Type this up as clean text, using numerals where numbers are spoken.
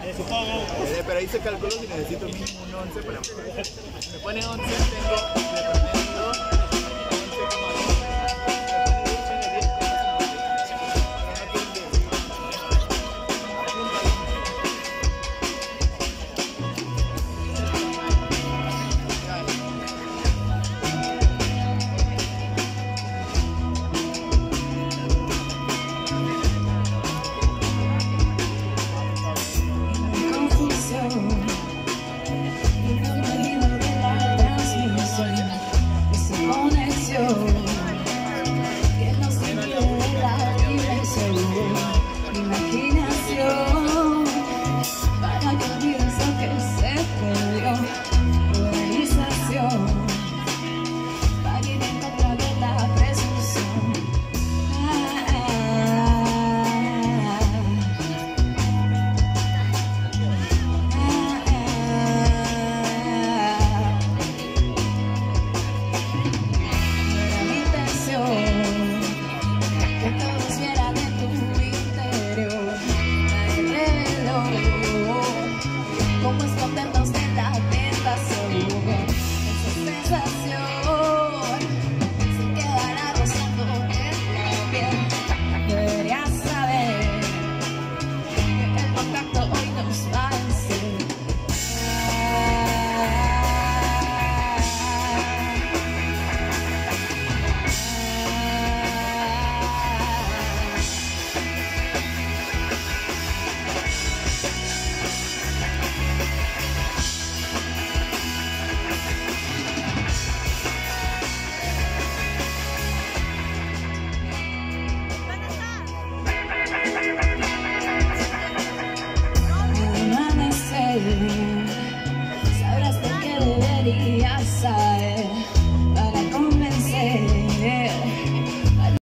Pero ahí se calculó si necesito mínimo un 11 para empezar. Me pone 11, tengo de promedio 11,2. Sabrás lo que deberías saber.